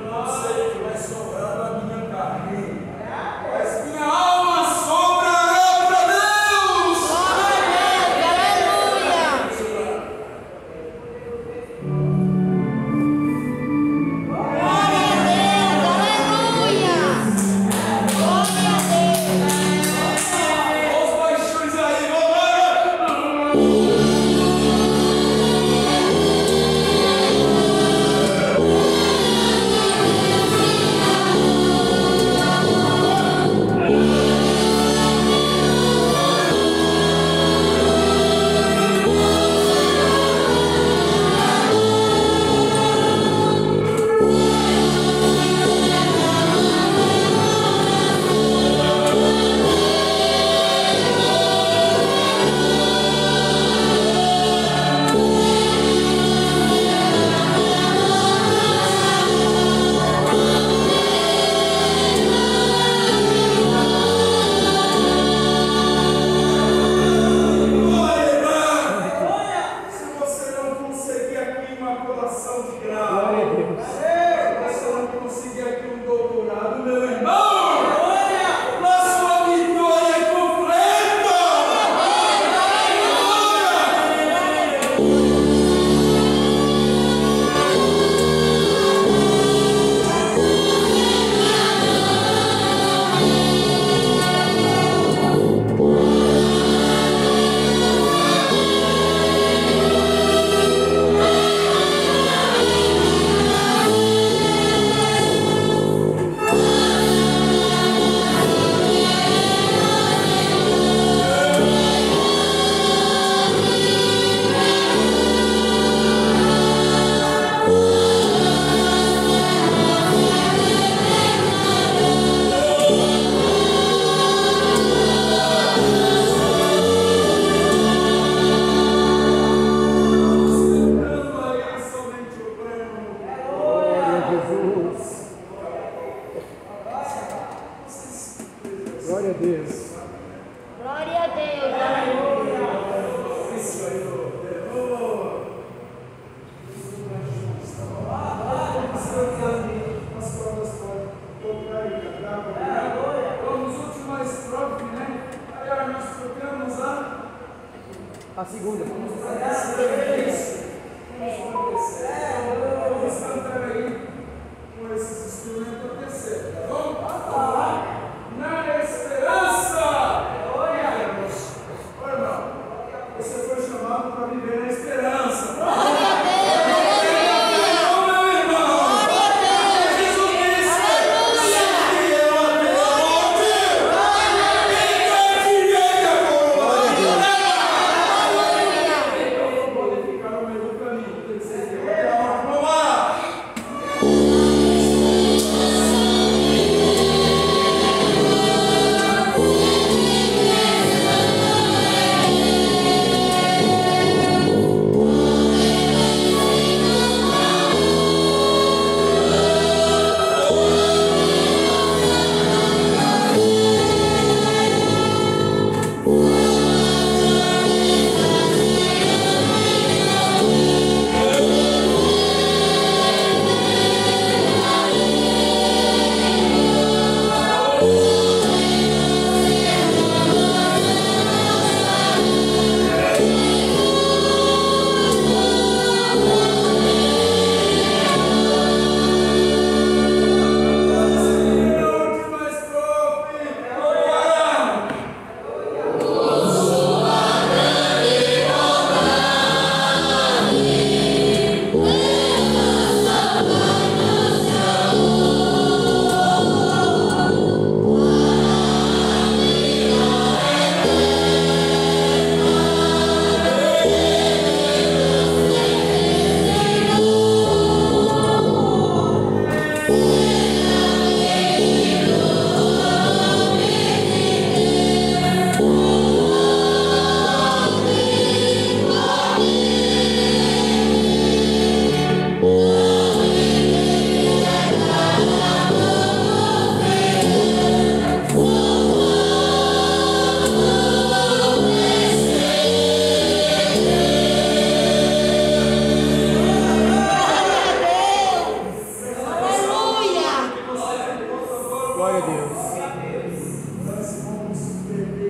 Não sei o que vai sobrar da minha carne, mas minha alma sobrará para Deus. Glória a Deus, aleluia. Glória a Deus, aleluia. Glória a Deus. Os baixões aí, vamos lá. Se você não conseguir aqui uma colação de grau, se você não conseguir aqui um doutorado, meu irmão, na sua vitória é completa. Glória a Deus. Glória a Deus, aleluia. Isso aí, vamos última estrofe, né? Agora nós tocamos A segunda. Vamos cantar aí com esses instrumentos a terceira, tá bom? Na esperança! Olha, irmão, você foi chamado para viver na esperança. Glória a Deus, aleluia. Não, meu irmão! Glória a Deus. Jesus disse: Aleluia. "Se eu até a morte, engatilhei a coroa." Então não pode ficar no meio do caminho, tem que ser até a morte. Vamos lá! Glória a Deus.